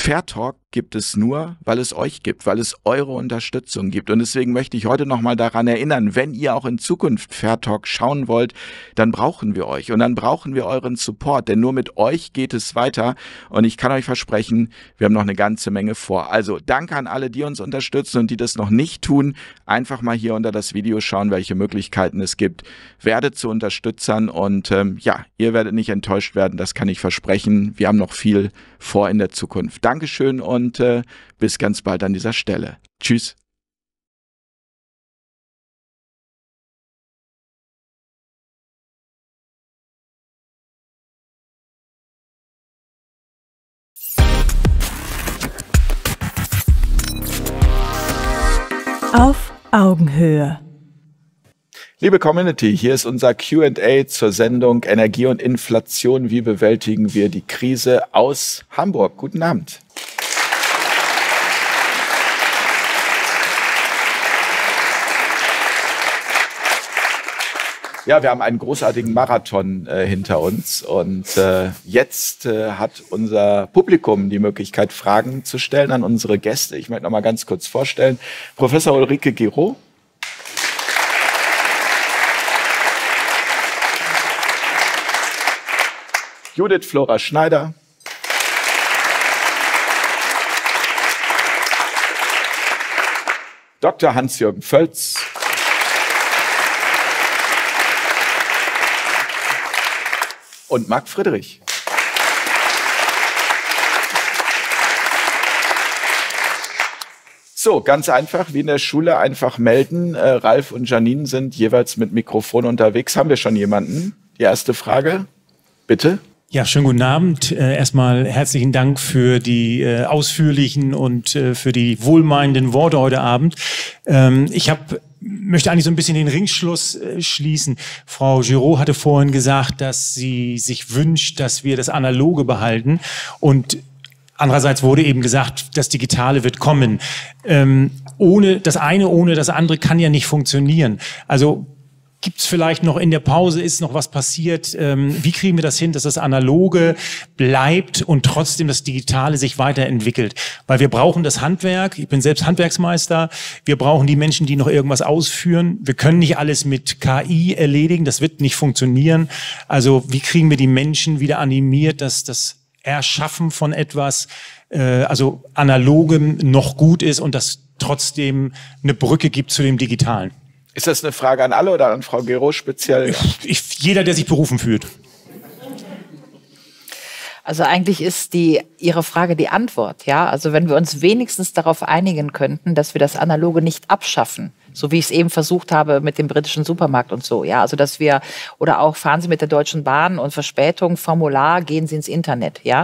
Fair Talk gibt es nur, weil es euch gibt, weil es eure Unterstützung gibt. Und deswegen möchte ich heute nochmal daran erinnern, wenn ihr auch in Zukunft Fair Talk schauen wollt, dann brauchen wir euch und dann brauchen wir euren Support, denn nur mit euch geht es weiter und ich kann euch versprechen, wir haben noch eine ganze Menge vor. Also danke an alle, die uns unterstützen und die das noch nicht tun. Einfach mal hier unter das Video schauen, welche Möglichkeiten es gibt. Werdet zu Unterstützern und ihr werdet nicht enttäuscht werden, das kann ich versprechen. Wir haben noch viel vor in der Zukunft. Dankeschön und bis ganz bald an dieser Stelle. Tschüss. Auf Augenhöhe. Liebe Community, hier ist unser Q&A zur Sendung Energie und Inflation. Wie bewältigen wir die Krise aus Hamburg? Guten Abend. Ja, wir haben einen großartigen Marathon hinter uns und jetzt hat unser Publikum die Möglichkeit, Fragen zu stellen an unsere Gäste. Ich möchte noch mal ganz kurz vorstellen. Professor Ulrike Giraud. Judith Flora Schneider. Dr. Hans-Jürgen Völz. Und Marc Friedrich. So, ganz einfach, wie in der Schule, einfach melden. Ralf und Janine sind jeweils mit Mikrofon unterwegs. Haben wir schon jemanden? Die erste Frage, bitte. Ja, schönen guten Abend. Erstmal herzlichen Dank für die ausführlichen und für die wohlmeinenden Worte heute Abend. Ich möchte eigentlich so ein bisschen den Ringschluss schließen. Frau Giraud hatte vorhin gesagt, dass sie sich wünscht, dass wir das Analoge behalten. Und andererseits wurde eben gesagt, das Digitale wird kommen. Ohne das eine, ohne das andere kann ja nicht funktionieren. Also gibt es vielleicht noch in der Pause, ist noch was passiert? Wie kriegen wir das hin, dass das Analoge bleibt und trotzdem das Digitale sich weiterentwickelt? Weil wir brauchen das Handwerk, ich bin selbst Handwerksmeister, wir brauchen die Menschen, die noch irgendwas ausführen. Wir können nicht alles mit KI erledigen, das wird nicht funktionieren. Also wie kriegen wir die Menschen wieder animiert, dass das Erschaffen von etwas, also Analogem noch gut ist und das trotzdem eine Brücke gibt zu dem Digitalen? Ist das eine Frage an alle oder an Frau Giraud speziell? Jeder, der sich berufen fühlt. Also eigentlich ist Ihre Frage die Antwort, ja. Also wenn wir uns wenigstens darauf einigen könnten, dass wir das Analoge nicht abschaffen, so wie ich es eben versucht habe mit dem britischen Supermarkt und so, ja. Also dass wir, oder auch fahren Sie mit der Deutschen Bahn und Verspätung, Formular, gehen Sie ins Internet, ja.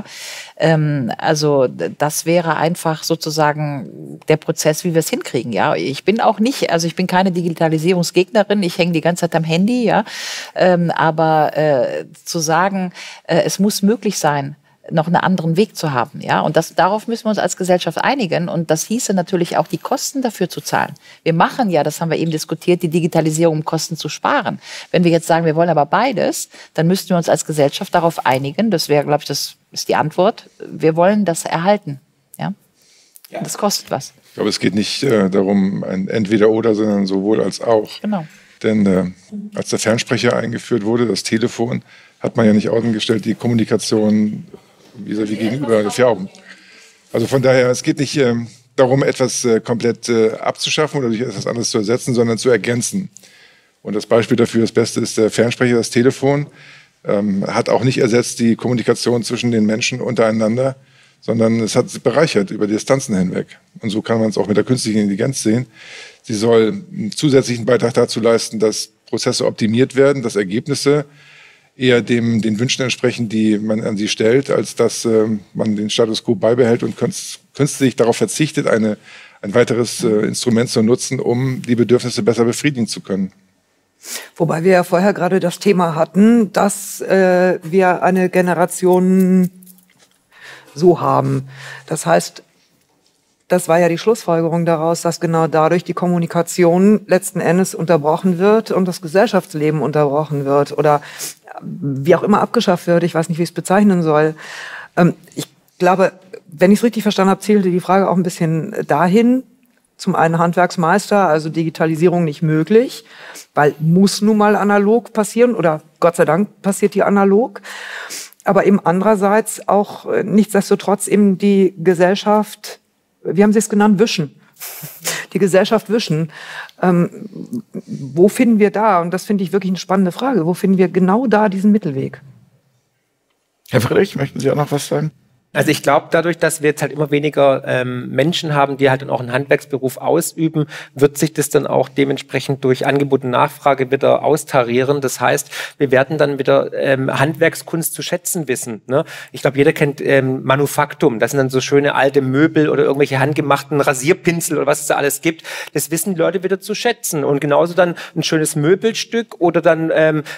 Also das wäre einfach sozusagen der Prozess, wie wir es hinkriegen, ja. Ich bin auch nicht, also ich bin keine Digitalisierungsgegnerin, ich hänge die ganze Zeit am Handy, ja. Aber zu sagen, es muss möglich sein, noch einen anderen Weg zu haben, ja. Und darauf müssen wir uns als Gesellschaft einigen. Und das hieße natürlich auch, die Kosten dafür zu zahlen. Wir machen ja, das haben wir eben diskutiert, die Digitalisierung, um Kosten zu sparen. Wenn wir jetzt sagen, wir wollen aber beides, dann müssten wir uns als Gesellschaft darauf einigen. Das wäre, glaube ich, das ist die Antwort. Wir wollen das erhalten, ja. Und das kostet was. Ich glaube, es geht nicht darum, ein Entweder-Oder, sondern sowohl als auch. Genau. Denn als der Fernsprecher eingeführt wurde, das Telefon, hat man ja nicht außengestellt die Kommunikation vis-à-vis gegenüber gefährden. Also von daher, es geht nicht darum, etwas komplett abzuschaffen oder durch etwas anderes zu ersetzen, sondern zu ergänzen. Und das Beispiel dafür, das Beste ist der Fernsprecher, das Telefon, hat auch nicht ersetzt die Kommunikation zwischen den Menschen untereinander, sondern es hat sie bereichert über Distanzen hinweg. Und so kann man es auch mit der künstlichen Intelligenz sehen. Sie soll einen zusätzlichen Beitrag dazu leisten, dass Prozesse optimiert werden, dass Ergebnisse eher den Wünschen entsprechen, die man an sie stellt, als dass man den Status quo beibehält und künstlich darauf verzichtet, ein weiteres Instrument zu nutzen, um die Bedürfnisse besser befriedigen zu können. Wobei wir ja vorher gerade das Thema hatten, dass wir eine Generation so haben. Das heißt, das war ja die Schlussfolgerung daraus, dass genau dadurch die Kommunikation letzten Endes unterbrochen wird und das Gesellschaftsleben unterbrochen wird oder wie auch immer abgeschafft wird. Ich weiß nicht, wie ich es bezeichnen soll. Ich glaube, wenn ich es richtig verstanden habe, zielte die Frage auch ein bisschen dahin, zum einen Handwerksmeister, also Digitalisierung nicht möglich, weil muss nun mal analog passieren oder Gott sei Dank passiert die analog. Aber eben andererseits auch nichtsdestotrotz eben die Gesellschaft, wie haben Sie es genannt, wischen. Die Gesellschaft wischen. Wo finden wir da, und das finde ich wirklich eine spannende Frage, wo finden wir genau da diesen Mittelweg? Herr Friedrich, möchten Sie auch noch was sagen? Also ich glaube, dadurch, dass wir jetzt halt immer weniger Menschen haben, die halt dann auch einen Handwerksberuf ausüben, wird sich das dann auch dementsprechend durch Angebot und Nachfrage wieder austarieren. Das heißt, wir werden dann wieder Handwerkskunst zu schätzen wissen. Ne? Ich glaube, jeder kennt Manufaktum. Das sind dann so schöne alte Möbel oder irgendwelche handgemachten Rasierpinsel oder was es da alles gibt. Das wissen die Leute wieder zu schätzen. Und genauso dann ein schönes Möbelstück oder dann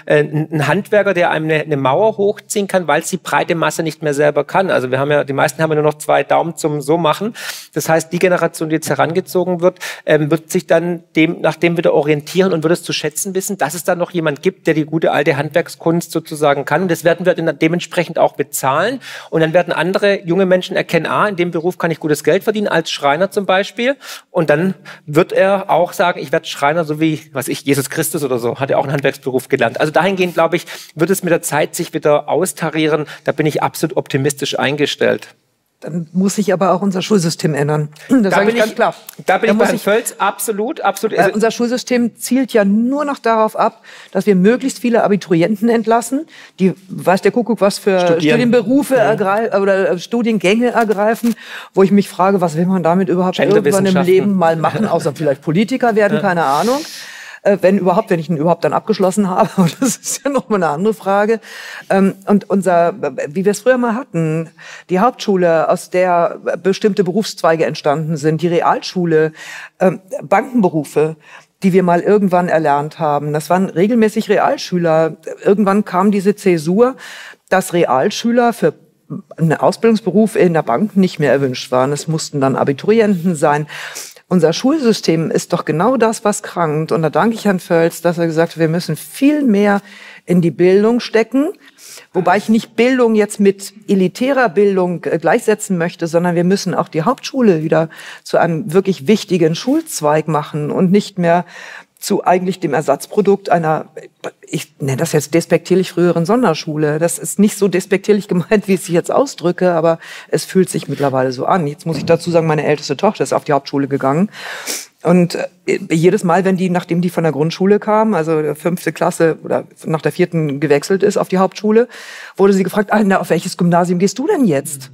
ein Handwerker, der einem eine Mauer hochziehen kann, weil es die breite Masse nicht mehr selber kann. Also die meisten haben ja nur noch 2 Daumen zum so machen. Das heißt, die Generation, die jetzt herangezogen wird, wird sich dann nach dem wieder orientieren und wird es zu schätzen wissen, dass es da noch jemand gibt, der die gute alte Handwerkskunst sozusagen kann. Und das werden wir dann dementsprechend auch bezahlen. Und dann werden andere junge Menschen erkennen, in dem Beruf kann ich gutes Geld verdienen, als Schreiner zum Beispiel. Und dann wird er auch sagen, ich werde Schreiner, so wie, Jesus Christus oder so, hat er auch einen Handwerksberuf gelernt. Also dahingehend, glaube ich, wird es mit der Zeit sich wieder austarieren. Da bin ich absolut optimistisch eingestellt. Dann muss sich aber auch unser Schulsystem ändern. Das sage ich ganz klar. Da bin ich bei Herrn Völz absolut. Also unser Schulsystem zielt ja nur noch darauf ab, dass wir möglichst viele Abiturienten entlassen, die, weiß der Kuckuck, was für Studienberufe oder Studiengänge ergreifen, wo ich mich frage, was will man damit überhaupt irgendwann im Leben mal machen, außer vielleicht Politiker werden, keine Ahnung. Wenn ich ihn überhaupt dann abgeschlossen habe, das ist ja nochmal eine andere Frage. Und wie wir es früher mal hatten, die Hauptschule, aus der bestimmte Berufszweige entstanden sind, die Realschule, Bankenberufe, die wir mal irgendwann erlernt haben. Das waren regelmäßig Realschüler. Irgendwann kam diese Zäsur, dass Realschüler für einen Ausbildungsberuf in der Bank nicht mehr erwünscht waren. Es mussten dann Abiturienten sein. Unser Schulsystem ist doch genau das, was krankt. Und da danke ich Herrn Völz, dass er gesagt hat, wir müssen viel mehr in die Bildung stecken. Wobei ich nicht Bildung jetzt mit elitärer Bildung gleichsetzen möchte, sondern wir müssen auch die Hauptschule wieder zu einem wirklich wichtigen Schulzweig machen und nicht mehr zu eigentlich dem Ersatzprodukt einer, ich nenne das jetzt despektierlich, früheren Sonderschule. Das ist nicht so despektierlich gemeint, wie ich es jetzt ausdrücke, aber es fühlt sich mittlerweile so an. Jetzt muss ich dazu sagen, meine älteste Tochter ist auf die Hauptschule gegangen. Und jedes Mal, nachdem die von der Grundschule kam, also der 5. Klasse oder nach der 4. gewechselt ist auf die Hauptschule, wurde sie gefragt, auf welches Gymnasium gehst du denn jetzt?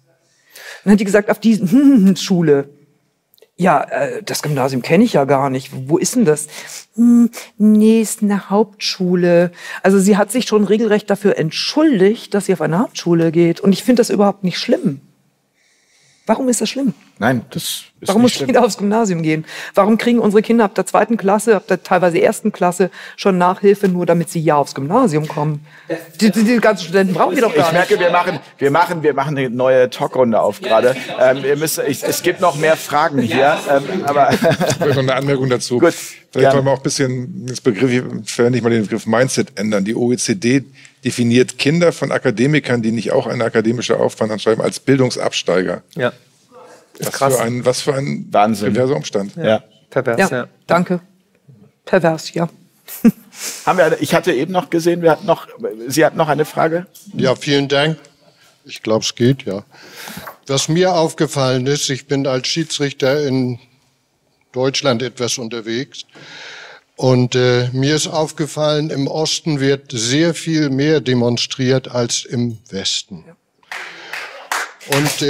Dann hat die gesagt, auf die Schule. Ja, das Gymnasium kenne ich ja gar nicht. Wo ist denn das? Nee, ist eine Hauptschule. Also sie hat sich schon regelrecht dafür entschuldigt, dass sie auf eine Hauptschule geht. Und ich finde das überhaupt nicht schlimm. Warum ist das schlimm? Nein, das ist Warum muss jeder aufs Gymnasium gehen? Warum kriegen unsere Kinder ab der 2. Klasse, ab der teilweise 1. Klasse schon Nachhilfe, nur damit sie aufs Gymnasium kommen? Die ganzen Studenten brauchen wir doch gar nicht. Ich merke, wir machen eine neue Talkrunde auf gerade. Es gibt noch mehr Fragen hier. Aber ich will noch eine Anmerkung dazu. Gut, vielleicht wollen wir auch ein bisschen verwende ich mal den Begriff Mindset ändern. Die OECD definiert Kinder von Akademikern, die nicht auch eine akademische Laufbahn anschreiben, als Bildungsabsteiger. Ja. Was für ein Wahnsinn. Perverser Umstand. Ja. Pervers, ja. Danke. Pervers, ja. Ich hatte eben noch gesehen, Sie hatten noch eine Frage? Ja, vielen Dank. Ich glaube, es geht, ja. Was mir aufgefallen ist, ich bin als Schiedsrichter in Deutschland etwas unterwegs. Und mir ist aufgefallen, im Osten wird sehr viel mehr demonstriert als im Westen. Und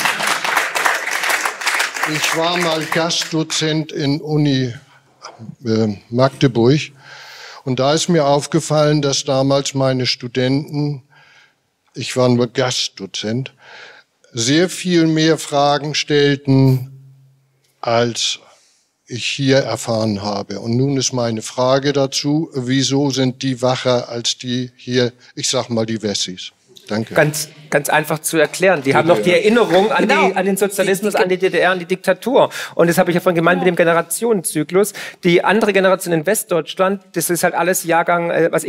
ich war mal Gastdozent in Uni Magdeburg. Und da ist mir aufgefallen, dass damals meine Studenten, ich war nur Gastdozent, sehr viel mehr Fragen stellten, als ich hier erfahren habe. Und nun ist meine Frage dazu, wieso sind die wacher als die hier, ich sag mal die Wessis? Danke. Ganz ganz einfach zu erklären. Die haben noch die Erinnerung an, an den Sozialismus, an die DDR, an die Diktatur. Und das habe ich ja vorhin gemeint mit dem Generationenzyklus. Die andere Generation in Westdeutschland, das ist halt alles Jahrgang,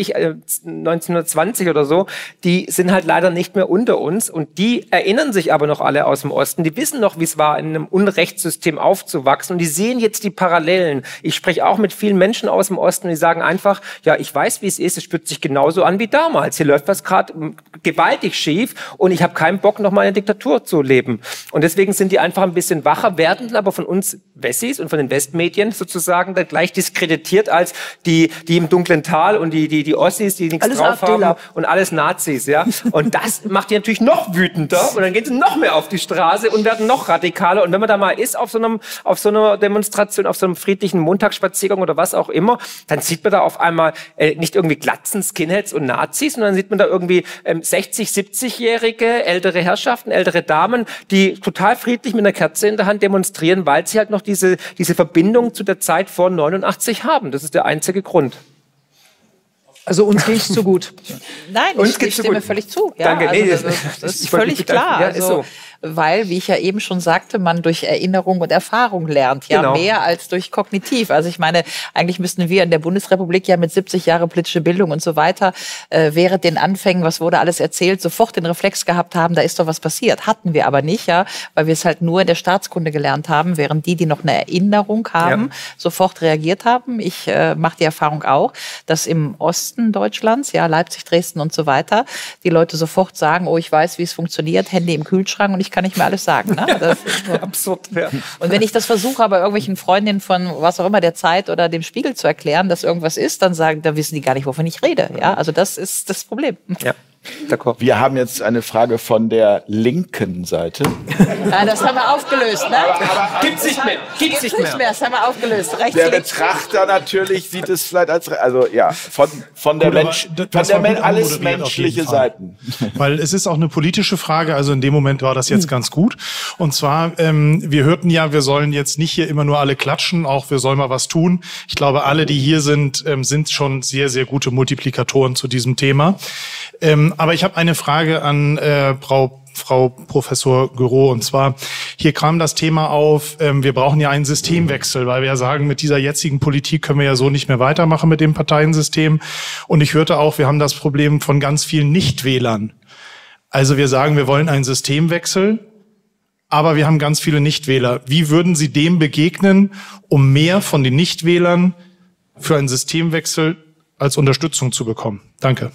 1920 oder so, die sind halt leider nicht mehr unter uns. Und die erinnern sich aber noch alle aus dem Osten. Die wissen noch, wie es war, in einem Unrechtssystem aufzuwachsen. Und die sehen jetzt die Parallelen. Ich spreche auch mit vielen Menschen aus dem Osten, die sagen einfach, ja, ich weiß, wie es ist, es spürt sich genauso an wie damals. Hier läuft was gerade gewaltig schief und ich habe keinen Bock, noch mal in der Diktatur zu leben. Und deswegen sind die einfach ein bisschen wacher, werden aber von uns Wessis und von den Westmedien sozusagen dann gleich diskreditiert als die im dunklen Tal und die Ossis, die nichts drauf haben und alles Nazis, ja. Und das macht die natürlich noch wütender und dann gehen sie noch mehr auf die Straße und werden noch radikaler. Und wenn man da mal ist auf so einer Demonstration, auf so einem friedlichen Montagsspaziergang oder was auch immer, dann sieht man da auf einmal nicht irgendwie Glatzen, Skinheads und Nazis, sondern dann sieht man da irgendwie 60-, 70-jährige ältere Herrschaften, ältere Damen, die total friedlich mit einer Kerze in der Hand demonstrieren, weil sie halt noch diese Verbindung zu der Zeit vor 89 haben. Das ist der einzige Grund. Also uns geht's zu gut. Nein, ich stimme völlig zu. Ja, Danke. also Nee, das ist völlig klar. Ja, also, ist so. Weil, wie ich ja eben schon sagte, man durch Erinnerung und Erfahrung lernt, ja, mehr als durch Kognitiv. Also ich meine, eigentlich müssten wir in der Bundesrepublik ja mit 70 Jahre politische Bildung und so weiter während den Anfängen, was wurde alles erzählt, sofort den Reflex gehabt haben, da ist doch was passiert. Hatten wir aber nicht, ja, weil wir es halt nur in der Staatskunde gelernt haben, während die noch eine Erinnerung haben, sofort reagiert haben. Ich mache die Erfahrung auch, dass im Osten Deutschlands, ja, Leipzig, Dresden und so weiter, die Leute sofort sagen, oh, ich weiß, wie es funktioniert, Handy im Kühlschrank und ich kann nicht mehr alles sagen. Ne? Das ist absurd. Ja. Und wenn ich das versuche, aber irgendwelchen Freundinnen von was auch immer der Zeit oder dem Spiegel zu erklären, dass irgendwas ist, dann wissen die gar nicht, wovon ich rede. Ja, also das ist das Problem. Ja. Wir haben jetzt eine Frage von der linken Seite. Ja, das haben wir aufgelöst, ne? Gibt's nicht mehr. Gibt's nicht mehr. Das haben wir aufgelöst. Rechts, Der links. Betrachter natürlich sieht es vielleicht als, also ja, von der alles menschliche Seiten. Weil es ist auch eine politische Frage, also in dem Moment war das jetzt ganz gut. Und zwar, wir hörten ja, wir sollen jetzt nicht hier immer nur alle klatschen, auch wir sollen mal was tun. Ich glaube, alle, die hier sind, sind schon sehr, sehr gute Multiplikatoren zu diesem Thema. Aber ich habe eine Frage an Frau Professor Guiraud. Und zwar, hier kam das Thema auf, wir brauchen ja einen Systemwechsel, weil wir ja sagen, mit dieser jetzigen Politik können wir ja so nicht mehr weitermachen mit dem Parteiensystem. Und ich hörte auch, wir haben das Problem von ganz vielen Nichtwählern. Also wir sagen, wir wollen einen Systemwechsel, aber wir haben ganz viele Nichtwähler. Wie würden Sie dem begegnen, um mehr von den Nichtwählern für einen Systemwechsel als Unterstützung zu bekommen? Danke.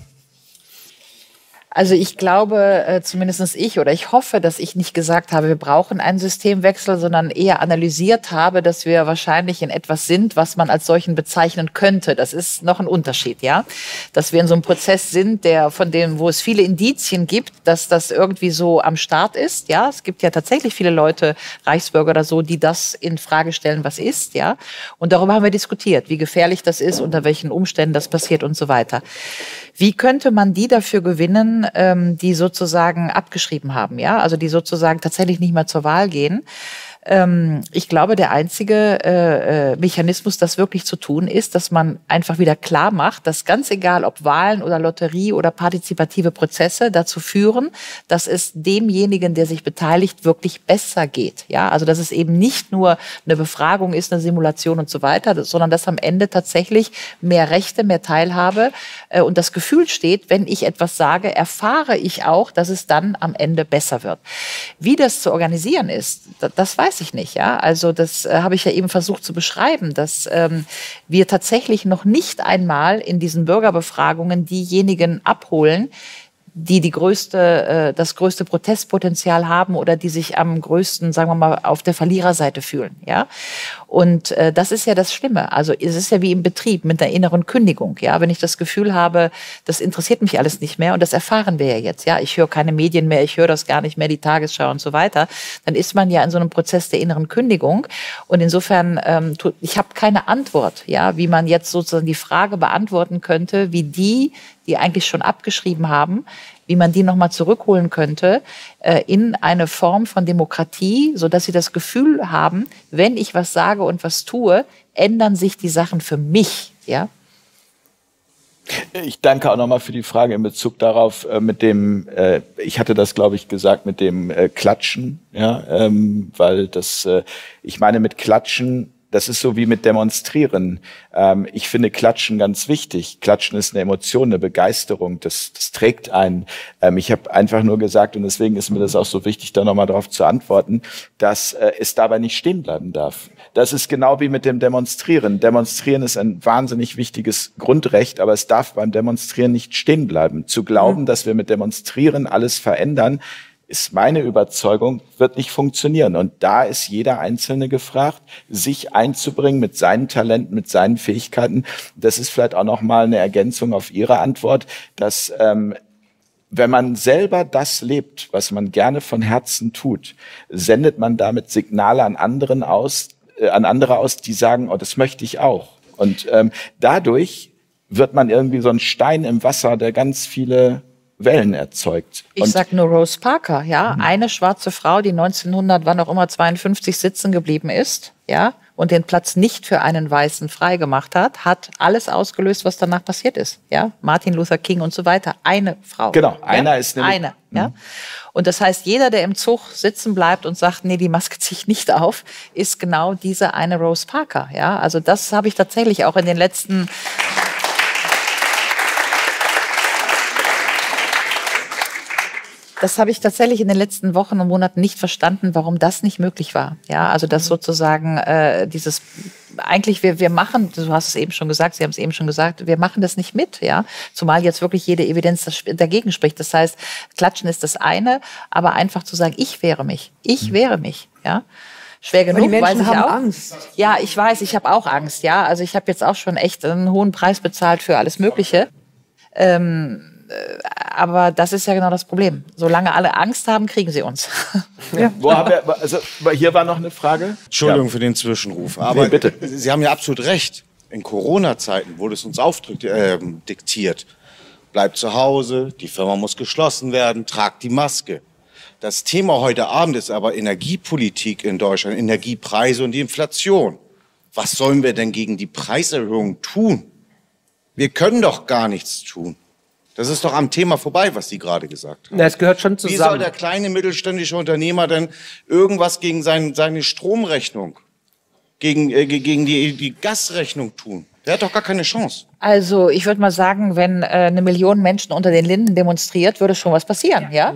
Also ich glaube, zumindest ich hoffe, dass ich nicht gesagt habe, wir brauchen einen Systemwechsel, sondern eher analysiert habe, dass wir wahrscheinlich in etwas sind, was man als solchen bezeichnen könnte. Das ist noch ein Unterschied, ja. Dass wir in so einem Prozess sind, wo es viele Indizien gibt, dass das irgendwie so am Start ist, ja. Es gibt ja tatsächlich viele Leute, Reichsbürger oder so, die das in Frage stellen, was ist, ja. Und darüber haben wir diskutiert, wie gefährlich das ist, unter welchen Umständen das passiert und so weiter. Wie könnte man die dafür gewinnen, die sozusagen abgeschrieben haben, ja, also die sozusagen tatsächlich nicht mehr zur Wahl gehen? Ich glaube, der einzige Mechanismus, das wirklich zu tun ist, dass man einfach wieder klar macht, dass ganz egal, ob Wahlen oder Lotterie oder partizipative Prozesse dazu führen, dass es demjenigen, der sich beteiligt, wirklich besser geht. Ja, also dass es eben nicht nur eine Befragung ist, eine Simulation und so weiter, sondern dass am Ende tatsächlich mehr Rechte, mehr Teilhabe und das Gefühl steht, wenn ich etwas sage, erfahre ich auch, dass es dann am Ende besser wird. Wie das zu organisieren ist, das weiß ich nicht, ja. Also das habe ich ja eben versucht zu beschreiben, dass wir tatsächlich noch nicht einmal in diesen Bürgerbefragungen diejenigen abholen, die das größte Protestpotenzial haben oder die sich am größten, sagen wir mal, auf der Verliererseite fühlen, ja. Und das ist ja das Schlimme. Also es ist ja wie im Betrieb mit einer inneren Kündigung, ja. Wenn ich das Gefühl habe, das interessiert mich alles nicht mehr und das erfahren wir ja jetzt, ja. Ich höre keine Medien mehr, ich höre das gar nicht mehr, die Tagesschau und so weiter. Dann ist man ja in so einem Prozess der inneren Kündigung. Und insofern, ich habe keine Antwort, ja, wie man jetzt sozusagen die Frage beantworten könnte, wie die eigentlich schon abgeschrieben haben, wie man die nochmal zurückholen könnte in eine Form von Demokratie, sodass sie das Gefühl haben, wenn ich was sage und was tue, ändern sich die Sachen für mich, ja. Ich danke auch nochmal für die Frage in Bezug darauf, mit dem, ich hatte das, glaube ich, gesagt, mit dem Klatschen, ja, weil das, ich meine, mit Klatschen, das ist so wie mit Demonstrieren. Ich finde Klatschen ganz wichtig. Klatschen ist eine Emotion, eine Begeisterung. Das trägt einen. Ich habe einfach nur gesagt, und deswegen ist mir das auch so wichtig, da nochmal drauf zu antworten, dass es dabei nicht stehen bleiben darf. Das ist genau wie mit dem Demonstrieren. Demonstrieren ist ein wahnsinnig wichtiges Grundrecht, aber es darf beim Demonstrieren nicht stehen bleiben. Zu glauben, dass wir mit Demonstrieren alles verändern, ist meine Überzeugung, wird nicht funktionieren. Und da ist jeder Einzelne gefragt, sich einzubringen mit seinen Talenten, mit seinen Fähigkeiten. Das ist vielleicht auch noch mal eine Ergänzung auf Ihre Antwort, dass wenn man selber das lebt, was man gerne von Herzen tut, sendet man damit Signale an andere aus, die sagen, oh, das möchte ich auch. Und dadurch wird man irgendwie so ein Stein im Wasser, der ganz viele Wellen erzeugt. Ich sag nur Rose Parker, ja, eine schwarze Frau, die 1900, wann auch immer, 52 sitzen geblieben ist, ja, und den Platz nicht für einen Weißen freigemacht hat alles ausgelöst, was danach passiert ist, ja, Martin Luther King und so weiter, eine Frau. Genau, ja? einer ist eine, ja. Und das heißt, jeder, der im Zug sitzen bleibt und sagt, nee, die Maske ziehe ich nicht auf, ist genau diese eine Rose Parker, ja. Also das habe ich tatsächlich auch in den letzten Wochen und Monaten nicht verstanden, warum das nicht möglich war. Ja, also dass sozusagen wir machen, du hast es eben schon gesagt, Sie haben es eben schon gesagt, wir machen das nicht mit, ja. Zumal jetzt wirklich jede Evidenz dagegen spricht. Das heißt, Klatschen ist das eine, aber einfach zu sagen, ich wehre mich, ja. Schwer genug, die Menschen weiß ich haben auch. Angst. Ja, ich weiß, ich habe auch Angst, ja. Also ich habe jetzt auch schon echt einen hohen Preis bezahlt für alles Mögliche. Aber das ist ja genau das Problem. Solange alle Angst haben, kriegen sie uns. Ja. Hier war noch eine Frage. Entschuldigung für den Zwischenruf. Aber bitte. Sie haben ja absolut recht. In Corona-Zeiten wurde es uns diktiert. Bleibt zu Hause, die Firma muss geschlossen werden, tragt die Maske. Das Thema heute Abend ist aber Energiepolitik in Deutschland, Energiepreise und die Inflation. Was sollen wir denn gegen die Preiserhöhung tun? Wir können doch gar nichts tun. Das ist doch am Thema vorbei, was Sie gerade gesagt haben. Na, es gehört schon zusammen. Wie soll der kleine mittelständische Unternehmer denn irgendwas gegen seine Stromrechnung, gegen die Gasrechnung tun? Der hat doch gar keine Chance. Also ich würde mal sagen, wenn 1 Million Menschen unter den Linden demonstriert, würde schon was passieren, ja?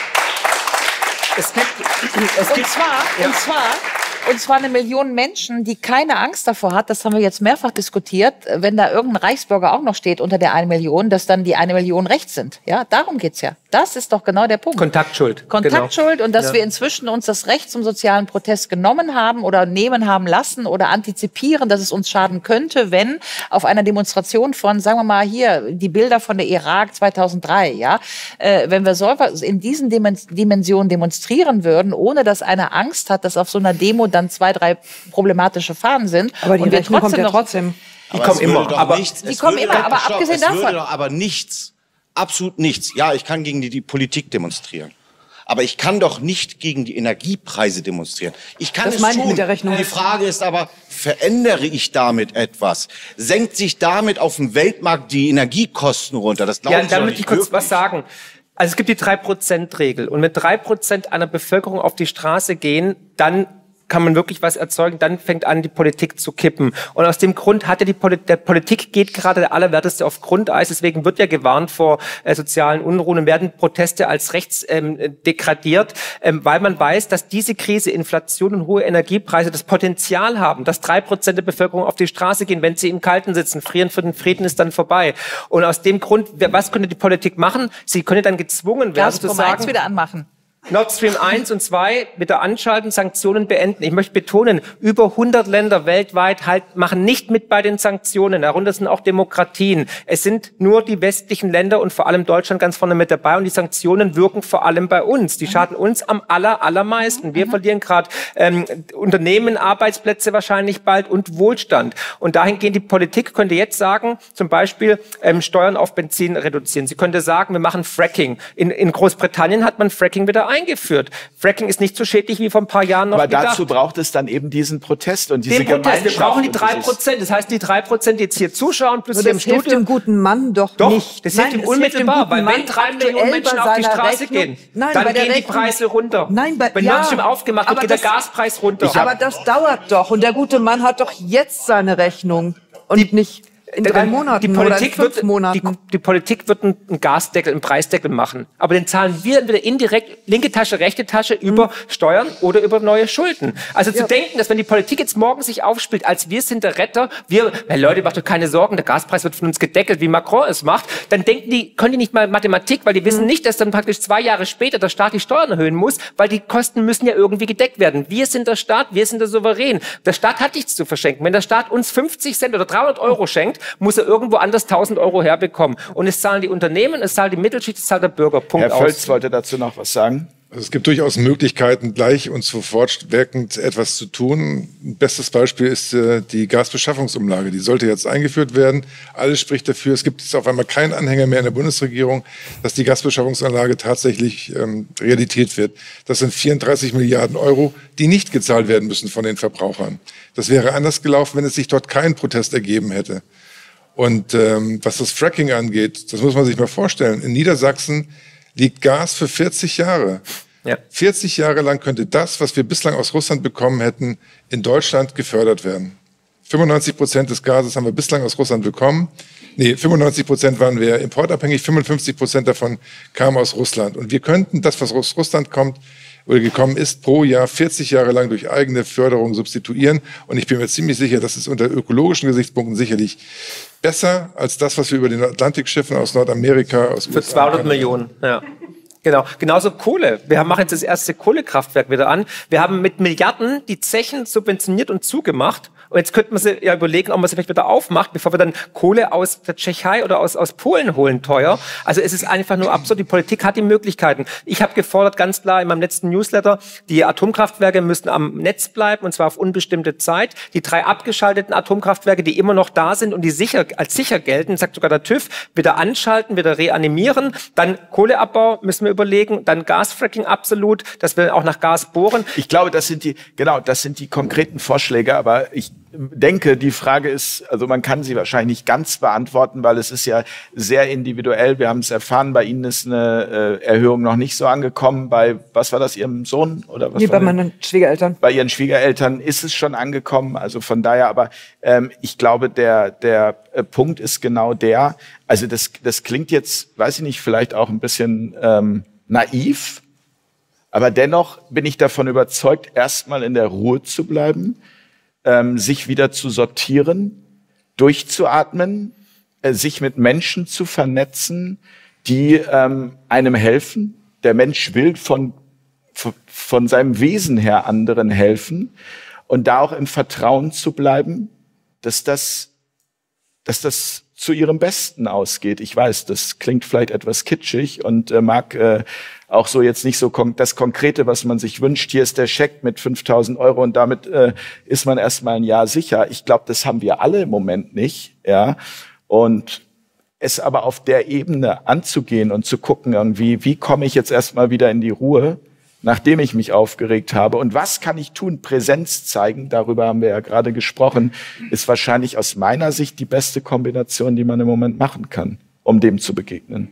Und zwar 1 Million Menschen, die keine Angst davor hat, das haben wir jetzt mehrfach diskutiert, wenn da irgendein Reichsbürger auch noch steht unter der 1 Million, dass dann die 1 Million rechts sind. Ja, darum geht's ja. Das ist doch genau der Punkt. Kontaktschuld. Kontaktschuld und dass wir inzwischen uns das Recht zum sozialen Protest genommen haben oder nehmen haben lassen oder antizipieren, dass es uns schaden könnte, wenn auf einer Demonstration von, sagen wir mal hier, die Bilder von der Irak 2003, ja, wenn wir so in diesen Dimensionen demonstrieren würden, ohne dass einer Angst hat, dass auf so einer Demo dann 2, 3 problematische Fahnen sind. Aber die und wir Rechnung kommt ja trotzdem. Die kommen immer. Aber abgesehen davon. Es würde doch aber nichts, absolut nichts. Ja, ich kann gegen die Politik demonstrieren. Aber ich kann doch nicht gegen die Energiepreise demonstrieren. Ich kann das es meine ich tun. mit der Rechnung. Die Frage ist aber, verändere ich damit etwas? Senkt sich damit auf dem Weltmarkt die Energiekosten runter? Das ja, da möchte ich kurz was sagen. Also es gibt die 3%-Regel. Und wenn 3% einer Bevölkerung auf die Straße gehen, dann kann man wirklich was erzeugen, dann fängt an, die Politik zu kippen. Und aus dem Grund hat ja der Politik geht gerade der Allerwerteste auf Grundeis. Deswegen wird ja gewarnt vor sozialen Unruhen und werden Proteste als rechts degradiert, weil man weiß, dass diese Krise, Inflation und hohe Energiepreise das Potenzial haben, dass 3% der Bevölkerung auf die Straße gehen, wenn sie im Kalten sitzen. Frieren für den Frieden ist dann vorbei. Und aus dem Grund, was könnte die Politik machen? Sie könnte dann gezwungen werden zu sagen, wieder anmachen. Nord Stream 1 und 2 wieder anschalten, Sanktionen beenden. Ich möchte betonen, über 100 Länder weltweit machen nicht mit bei den Sanktionen. Darunter sind auch Demokratien. Es sind nur die westlichen Länder und vor allem Deutschland ganz vorne mit dabei. Und die Sanktionen wirken vor allem bei uns. Die schaden uns am allermeisten. Wir verlieren gerade Unternehmen, Arbeitsplätze wahrscheinlich bald und Wohlstand. Und dahingehend die Politik könnte jetzt sagen, zum Beispiel Steuern auf Benzin reduzieren. Sie könnte sagen, wir machen Fracking. In Großbritannien hat man Fracking wieder eingeführt. Fracking ist nicht so schädlich wie vor ein paar Jahren noch aber gedacht. dazu braucht es dann eben diesen Protest und diese Den Protest. Wir brauchen die Gemeinschaft. 3%. Das heißt, die 3%, die jetzt hier zuschauen, plus Aber hier im das hilft Studio. dem guten Mann doch nicht. Das hilft ihm unmittelbar, weil wenn 3 Millionen Menschen auf die Straße gehen, dann gehen die Preise runter. Nein, wenn Nord Stream aufgemacht wird, geht der Gaspreis runter. Aber das dauert doch. Und der gute Mann hat doch jetzt seine Rechnung und nicht in 3 Monaten oder in 5 Monaten. Die Politik wird einen Gasdeckel, einen Preisdeckel machen. Aber den zahlen wir entweder indirekt, linke Tasche, rechte Tasche, über Steuern oder über neue Schulden. Also zu denken, dass wenn die Politik jetzt morgen sich aufspielt, als wir sind der Retter, hey Leute, macht euch keine Sorgen, der Gaspreis wird von uns gedeckelt, wie Macron es macht, dann können die nicht mal Mathematik, weil die wissen nicht, dass dann praktisch 2 Jahre später der Staat die Steuern erhöhen muss, weil die Kosten müssen ja irgendwie gedeckt werden. Wir sind der Staat, wir sind der Souverän. Der Staat hat nichts zu verschenken. Wenn der Staat uns 50 Cent oder 300 Euro schenkt, muss er irgendwo anders 1.000 Euro herbekommen. Und es zahlen die Unternehmen, es zahlt die Mittelschicht, es zahlt der Bürger. Punkt. Herr Völz wollte dazu noch was sagen. Also es gibt durchaus Möglichkeiten, gleich und sofort wirkend etwas zu tun. Ein bestes Beispiel ist die Gasbeschaffungsumlage. Die sollte jetzt eingeführt werden. Alles spricht dafür. Es gibt jetzt auf einmal keinen Anhänger mehr in der Bundesregierung, dass die Gasbeschaffungsanlage tatsächlich Realität wird. Das sind 34 Milliarden Euro, die nicht gezahlt werden müssen von den Verbrauchern. Das wäre anders gelaufen, wenn es sich dort keinen Protest ergeben hätte. Und was das Fracking angeht, das muss man sich mal vorstellen. In Niedersachsen liegt Gas für 40 Jahre. Ja. 40 Jahre lang könnte das, was wir bislang aus Russland bekommen hätten, in Deutschland gefördert werden. 95% des Gases haben wir bislang aus Russland bekommen. Nee, 95% waren wir importabhängig, 55% davon kamen aus Russland. Und wir könnten das, was aus Russland kommt oder gekommen ist, pro Jahr 40 Jahre lang durch eigene Förderung substituieren. Und ich bin mir ziemlich sicher, das ist unter ökologischen Gesichtspunkten sicherlich besser als das, was wir über den Atlantik schiffen aus Nordamerika, aus Für 200 Millionen, ja. Genau, genauso Kohle. Wir machen jetzt das erste Kohlekraftwerk wieder an. Wir haben mit Milliarden die Zechen subventioniert und zugemacht. Und jetzt könnte man sich ja überlegen, ob man sie vielleicht wieder aufmacht, bevor wir dann Kohle aus der Tschechei oder aus Polen holen teuer. Also es ist einfach nur absurd. Die Politik hat die Möglichkeiten. Ich habe gefordert, ganz klar in meinem letzten Newsletter, die Atomkraftwerke müssen am Netz bleiben, und zwar auf unbestimmte Zeit. Die 3 abgeschalteten Atomkraftwerke, die immer noch da sind und die als sicher gelten, sagt sogar der TÜV, wieder anschalten, wieder reanimieren. Dann Kohleabbau müssen wir überlegen, dann Gasfracking absolut, dass wir auch nach Gas bohren. Ich glaube, das sind die konkreten Vorschläge, aber ich denke, die Frage ist, also man kann sie wahrscheinlich nicht ganz beantworten, weil es ist ja sehr individuell. Wir haben es erfahren, bei Ihnen ist eine Erhöhung noch nicht so angekommen. Bei, was war das, Ihrem Sohn? Oder was? Nee, bei meinen Schwiegereltern. Bei Ihren Schwiegereltern ist es schon angekommen. Also von daher, aber ich glaube, der Punkt ist genau der, also das klingt jetzt, weiß ich nicht, vielleicht auch ein bisschen naiv, aber dennoch bin ich davon überzeugt, erstmal in der Ruhe zu bleiben, sich wieder zu sortieren, durchzuatmen, sich mit Menschen zu vernetzen, die einem helfen. Der Mensch will von seinem Wesen her anderen helfen und da auch im Vertrauen zu bleiben, dass das zu ihrem Besten ausgeht. Ich weiß, das klingt vielleicht etwas kitschig und mag auch so jetzt nicht so das Konkrete, was man sich wünscht. Hier ist der Scheck mit 5.000 Euro und damit ist man erstmal ein Jahr sicher. Ich glaube, das haben wir alle im Moment nicht. Ja, und es aber auf der Ebene anzugehen und zu gucken, irgendwie, wie komme ich jetzt erstmal wieder in die Ruhe, nachdem ich mich aufgeregt habe. Und was kann ich tun? Präsenz zeigen, darüber haben wir ja gerade gesprochen, ist wahrscheinlich aus meiner Sicht die beste Kombination, die man im Moment machen kann, um dem zu begegnen.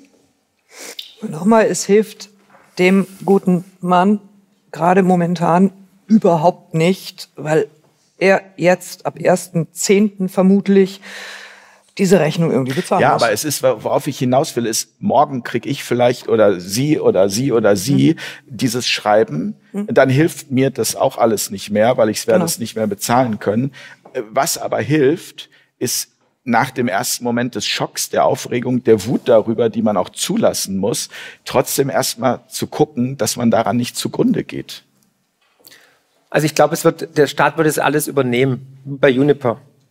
Und nochmal, es hilft dem guten Mann gerade momentan überhaupt nicht, weil er jetzt ab 1.10. vermutlich diese Rechnung irgendwie bezahlen muss. Ja, aber es ist, worauf ich hinaus will, ist, morgen kriege ich vielleicht oder Sie oder Sie oder Sie dieses Schreiben, dann hilft mir das auch alles nicht mehr, weil ich werde es nicht mehr bezahlen können. Was aber hilft, ist nach dem ersten Moment des Schocks, der Aufregung, der Wut darüber, die man auch zulassen muss, trotzdem erstmal zu gucken, dass man daran nicht zugrunde geht. Also ich glaube, der Staat wird es alles übernehmen bei Uniper.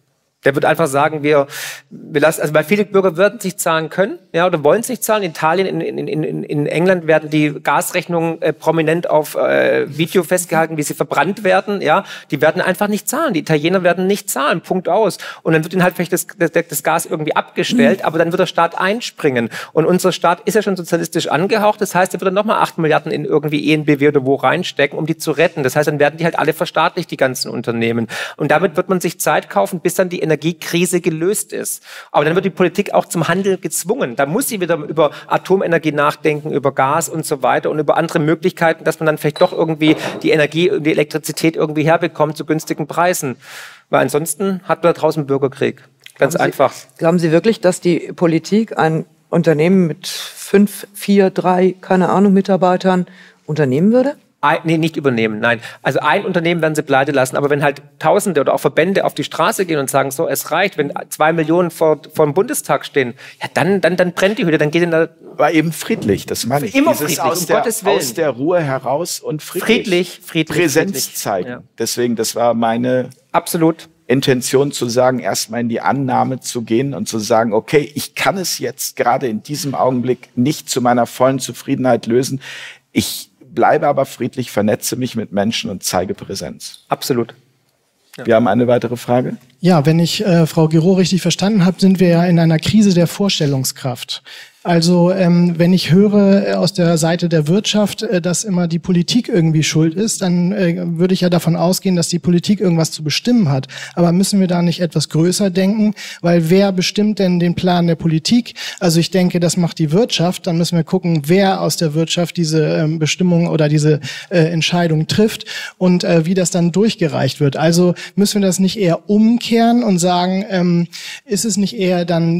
Der wird einfach sagen, wir lassen, also weil viele Bürger würden sich zahlen können, ja, oder wollen sich zahlen. In Italien, in England werden die Gasrechnungen prominent auf Video festgehalten, wie sie verbrannt werden, ja. Die werden einfach nicht zahlen. Die Italiener werden nicht zahlen. Punkt aus. Und dann wird ihnen halt vielleicht das Gas irgendwie abgestellt, aber dann wird der Staat einspringen. Und unser Staat ist ja schon sozialistisch angehaucht. Das heißt, er wird dann nochmal 8 Milliarden in irgendwie EnBW oder wo reinstecken, um die zu retten. Das heißt, dann werden die halt alle verstaatlicht, die ganzen Unternehmen. Und damit wird man sich Zeit kaufen, bis dann die Energiekrise gelöst ist. Aber dann wird die Politik auch zum Handel gezwungen. Da muss sie wieder über Atomenergie nachdenken, über Gas und so weiter und über andere Möglichkeiten, dass man dann vielleicht doch irgendwie die Energie und die Elektrizität irgendwie herbekommt zu günstigen Preisen. Weil ansonsten hat man da draußen Bürgerkrieg. Ganz einfach. Glauben Sie wirklich, dass die Politik ein Unternehmen mit 5, 4, 3, keine Ahnung, Mitarbeitern unternehmen würde? Nee, nicht übernehmen, nein. Also ein Unternehmen werden sie pleite lassen, aber wenn halt Tausende oder auch Verbände auf die Straße gehen und sagen, so, es reicht, wenn 2 Millionen vor dem Bundestag stehen, ja, dann brennt die Hütte, dann geht in der... War eben friedlich, das meine ich. Immer Dieses friedlich, Gottes Willen. Aus der Ruhe heraus und friedlich. Präsenz zeigen. Ja. Deswegen, das war meine... Absolut. Intention zu sagen, erstmal in die Annahme zu gehen und zu sagen, okay, ich kann es jetzt gerade in diesem Augenblick nicht zu meiner vollen Zufriedenheit lösen. Ich bleibe aber friedlich, vernetze mich mit Menschen und zeige Präsenz. Absolut. Ja. Wir haben eine weitere Frage. Ja, wenn ich Frau Giraud richtig verstanden habe, sind wir ja in einer Krise der Vorstellungskraft. Also wenn ich höre aus der Seite der Wirtschaft, dass immer die Politik irgendwie schuld ist, dann würde ich ja davon ausgehen, dass die Politik irgendwas zu bestimmen hat. Aber müssen wir da nicht etwas größer denken? Weil wer bestimmt denn den Plan der Politik? Also ich denke, das macht die Wirtschaft. Dann müssen wir gucken, wer aus der Wirtschaft diese Bestimmung oder diese Entscheidung trifft und wie das dann durchgereicht wird. Also müssen wir das nicht eher umkehren und sagen, ist es nicht eher dann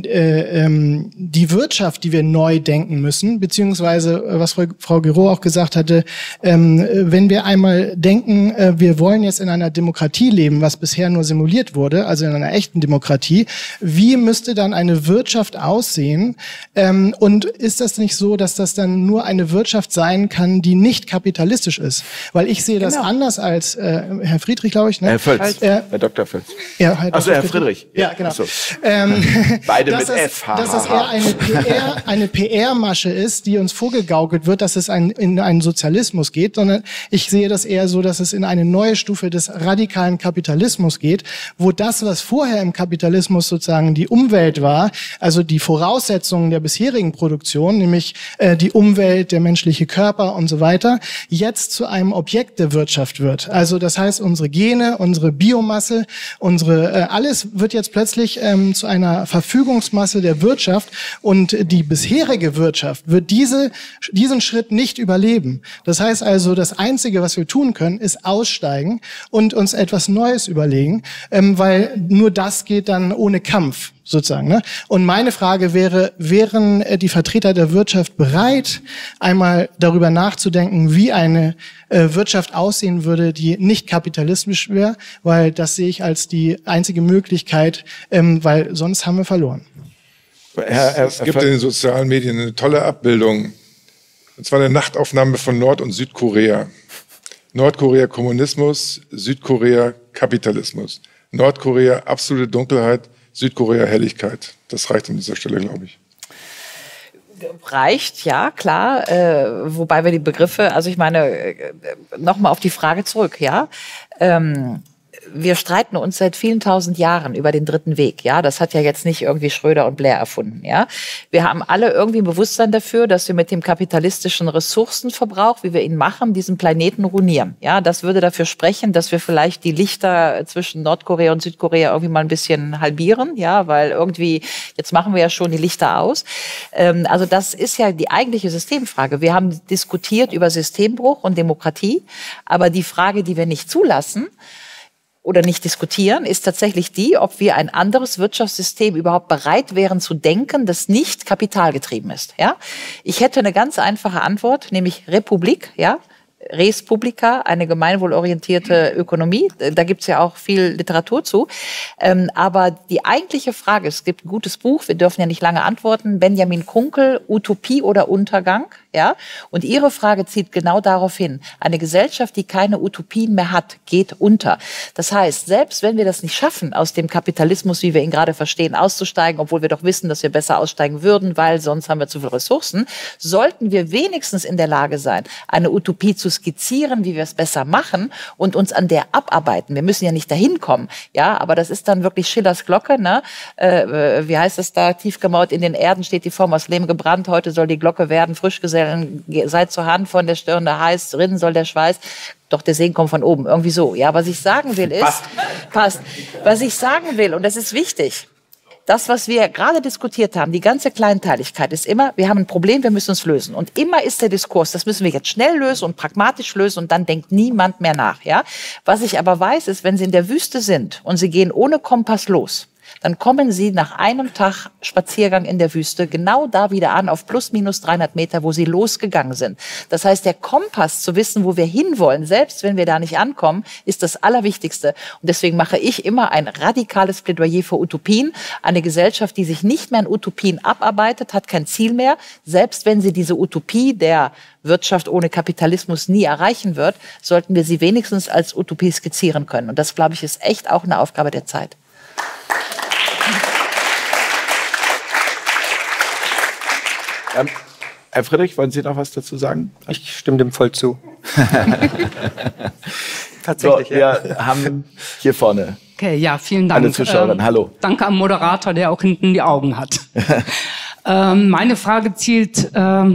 die Wirtschaft, die wir neu denken müssen, beziehungsweise, was Frau Giraud auch gesagt hatte, wenn wir einmal denken, wir wollen jetzt in einer Demokratie leben, was bisher nur simuliert wurde, also in einer echten Demokratie, wie müsste dann eine Wirtschaft aussehen? Und ist das nicht so, dass das dann nur eine Wirtschaft sein kann, die nicht kapitalistisch ist? Weil ich sehe das anders als Herr Friedrich, glaube ich. Ne? Herr Völz, Herr Dr. Völz. Ja, Achso, Herr Friedrich. Ja, genau. So. Beide mit F. Dass das eher eine PR-Masche ist, die uns vorgegaukelt wird, dass es in einen Sozialismus geht, sondern ich sehe das eher so, dass es in eine neue Stufe des radikalen Kapitalismus geht, wo das, was vorher im Kapitalismus sozusagen die Umwelt war, also die Voraussetzungen der bisherigen Produktion, nämlich die Umwelt, der menschliche Körper und so weiter, jetzt zu einem Objekt der Wirtschaft wird. Also das heißt, unsere Gene, unsere Biomasse, alles wird jetzt plötzlich zu einer Verfügungsmasse der Wirtschaft und die bisherige Wirtschaft wird diesen Schritt nicht überleben. Das heißt also, das Einzige, was wir tun können, ist aussteigen und uns etwas Neues überlegen, weil nur das geht dann ohne Kampf sozusagen. Ne? Und meine Frage wäre, wären die Vertreter der Wirtschaft bereit, einmal darüber nachzudenken, wie eine Wirtschaft aussehen würde, die nicht kapitalistisch wäre, weil das sehe ich als die einzige Möglichkeit, weil sonst haben wir verloren. Es gibt in den sozialen Medien eine tolle Abbildung, und zwar eine Nachtaufnahme von Nord- und Südkorea. Nordkorea Kommunismus, Südkorea Kapitalismus. Nordkorea absolute Dunkelheit, Südkorea Helligkeit. Das reicht an dieser Stelle, glaube ich. Reicht, ja, klar. Wobei wir die Begriffe, also ich meine, nochmal auf die Frage zurück, ja. Wir streiten uns seit vielen tausend Jahren über den dritten Weg. Ja, das hat ja jetzt nicht irgendwie Schröder und Blair erfunden. Ja, wir haben alle irgendwie ein Bewusstsein dafür, dass wir mit dem kapitalistischen Ressourcenverbrauch, wie wir ihn machen, diesen Planeten ruinieren. Ja, das würde dafür sprechen, dass wir vielleicht die Lichter zwischen Nordkorea und Südkorea irgendwie mal ein bisschen halbieren. Ja, weil irgendwie, jetzt machen wir ja schon die Lichter aus. Also das ist ja die eigentliche Systemfrage. Wir haben diskutiert über Systembruch und Demokratie, aber die Frage, die wir nicht zulassen, oder nicht diskutieren, ist tatsächlich die, ob wir ein anderes Wirtschaftssystem überhaupt bereit wären zu denken, das nicht kapitalgetrieben ist. Ja? Ich hätte eine ganz einfache Antwort, nämlich Republik, ja? Res Publica, eine gemeinwohlorientierte Ökonomie. Da gibt's ja auch viel Literatur zu. Aber die eigentliche Frage, es gibt ein gutes Buch, wir dürfen ja nicht lange antworten, Benjamin Kunkel, Utopie oder Untergang. Ja? Und Ihre Frage zielt genau darauf hin. Eine Gesellschaft, die keine Utopien mehr hat, geht unter. Das heißt, selbst wenn wir das nicht schaffen, aus dem Kapitalismus, wie wir ihn gerade verstehen, auszusteigen, obwohl wir doch wissen, dass wir besser aussteigen würden, weil sonst haben wir zu viele Ressourcen, sollten wir wenigstens in der Lage sein, eine Utopie zu skizzieren, wie wir es besser machen und uns an der abarbeiten. Wir müssen ja nicht dahin kommen, ja, aber das ist dann wirklich Schillers Glocke, ne? Wie heißt es da? Tief gemauert in den Erden steht die Form aus Lehm gebrannt. Heute soll die Glocke werden, Frischgesellen, seid zur Hand, von der Stirn der heiß, rinnen soll der Schweiß. Doch der Segen kommt von oben, irgendwie so. Ja, was ich sagen will ist, passt. Was ich sagen will, und das ist wichtig, das, was wir gerade diskutiert haben, die ganze Kleinteiligkeit ist immer, wir haben ein Problem, wir müssen es lösen. Und immer ist der Diskurs, das müssen wir jetzt schnell lösen und pragmatisch lösen und dann denkt niemand mehr nach. Ja? Was ich aber weiß, ist, wenn Sie in der Wüste sind und Sie gehen ohne Kompass los, dann kommen Sie nach einem Tag Spaziergang in der Wüste genau da wieder an, auf plus minus 300 Meter, wo Sie losgegangen sind. Das heißt, der Kompass zu wissen, wo wir hinwollen, selbst wenn wir da nicht ankommen, ist das Allerwichtigste. Und deswegen mache ich immer ein radikales Plädoyer für Utopien. Eine Gesellschaft, die sich nicht mehr an Utopien abarbeitet, hat kein Ziel mehr. Selbst wenn sie diese Utopie der Wirtschaft ohne Kapitalismus nie erreichen wird, sollten wir sie wenigstens als Utopie skizzieren können. Und das, glaube ich, ist echt auch eine Aufgabe der Zeit. Herr Friedrich, wollen Sie noch was dazu sagen? Ich stimme dem voll zu. Tatsächlich, so, wir haben hier vorne okay, ja, vielen Dank. Alle Zuschauerinnen, hallo. Danke am Moderator, der auch hinten die Augen hat. Meine Frage zielt,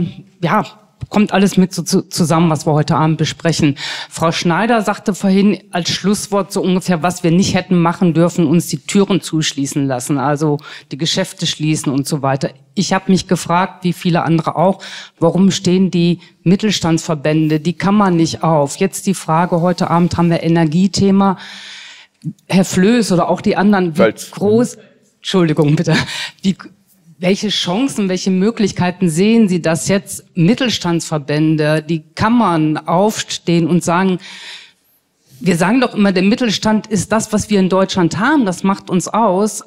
kommt alles mit so zusammen, was wir heute Abend besprechen. Frau Schneider sagte vorhin als Schlusswort so ungefähr, was wir nicht hätten machen dürfen, uns die Türen zuschließen lassen, also die Geschäfte schließen und so weiter. Ich habe mich gefragt, wie viele andere auch, warum stehen die Mittelstandsverbände, die Kammern nicht auf? Jetzt die Frage, heute Abend haben wir Energiethema. Herr Flöß oder auch die anderen, wie groß, Entschuldigung bitte, welche Chancen, welche Möglichkeiten sehen Sie, dass jetzt Mittelstandsverbände, die Kammern aufstehen und sagen, wir sagen doch immer, der Mittelstand ist das, was wir in Deutschland haben, das macht uns aus,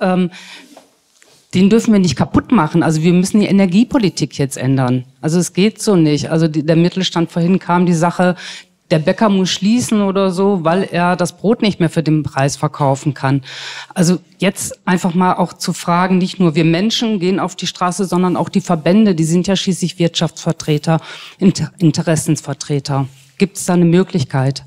den dürfen wir nicht kaputt machen. Also wir müssen die Energiepolitik jetzt ändern. Also es geht so nicht. Also der Mittelstand, vorhin kam die Sache, der Bäcker muss schließen oder so, weil er das Brot nicht mehr für den Preis verkaufen kann. Also jetzt einfach mal auch zu fragen, nicht nur wir Menschen gehen auf die Straße, sondern auch die Verbände, die sind ja schließlich Wirtschaftsvertreter, Interessensvertreter. Gibt es da eine Möglichkeit?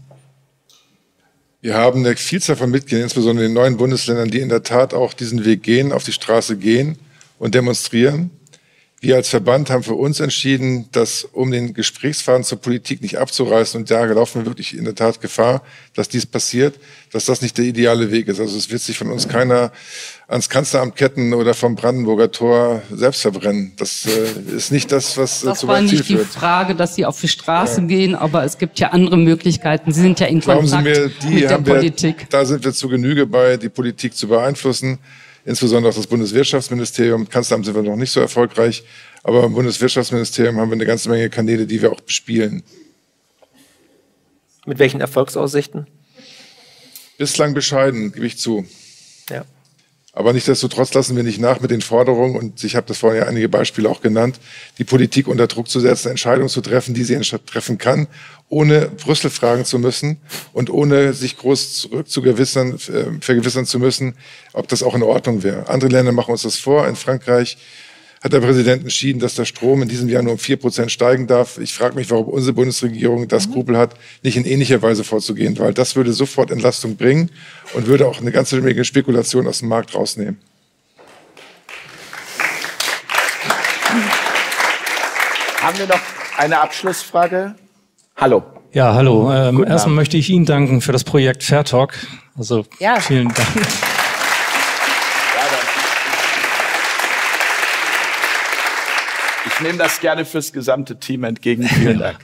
Wir haben eine Vielzahl von Mitgliedern, insbesondere in den neuen Bundesländern, die in der Tat auch diesen Weg gehen, auf die Straße gehen und demonstrieren. Wir als Verband haben für uns entschieden, dass, um den Gesprächsfaden zur Politik nicht abzureißen, und da laufen wir wirklich in der Tat Gefahr, dass dies passiert, dass das nicht der ideale Weg ist. Also es wird sich von uns keiner ans Kanzleramt ketten oder vom Brandenburger Tor selbst verbrennen. Das ist nicht das, was zu weit Ziel führt. Das war nicht die Frage, dass Sie auf die Straße gehen, aber es gibt ja andere Möglichkeiten. Sie sind ja in Kontakt mit der Politik. Da sind wir zu Genüge bei, die Politik zu beeinflussen. Insbesondere auch das Bundeswirtschaftsministerium. Im Kanzleramt sind wir noch nicht so erfolgreich. Aber im Bundeswirtschaftsministerium haben wir eine ganze Menge Kanäle, die wir auch bespielen. Mit welchen Erfolgsaussichten? Bislang bescheiden, gebe ich zu. Ja. Aber nichtsdestotrotz lassen wir nicht nach mit den Forderungen, und ich habe das vorhin ja einige Beispiele auch genannt, die Politik unter Druck zu setzen, Entscheidungen zu treffen, die sie treffen kann, ohne Brüssel fragen zu müssen und ohne sich groß vergewissern zu müssen, ob das auch in Ordnung wäre. Andere Länder machen uns das vor. In Frankreich hat der Präsident entschieden, dass der Strom in diesem Jahr nur um 4% steigen darf. Ich frage mich, warum unsere Bundesregierung das Skrupel hat, nicht in ähnlicher Weise vorzugehen, weil das würde sofort Entlastung bringen und würde auch eine ganze Menge Spekulation aus dem Markt rausnehmen. Haben wir noch eine Abschlussfrage? Hallo. Ja, hallo. Erstmal möchte ich Ihnen danken für das Projekt Fairtalk. Also ja. Vielen Dank. Ich nehme das gerne fürs gesamte Team entgegen. Vielen Dank.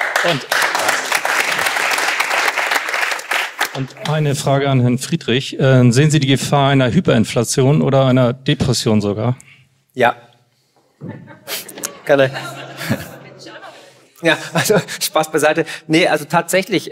Und eine Frage an Herrn Friedrich. Sehen Sie die Gefahr einer Hyperinflation oder einer Depression sogar? Ja. Gerne. Ja, also Spaß beiseite. Nee, also tatsächlich,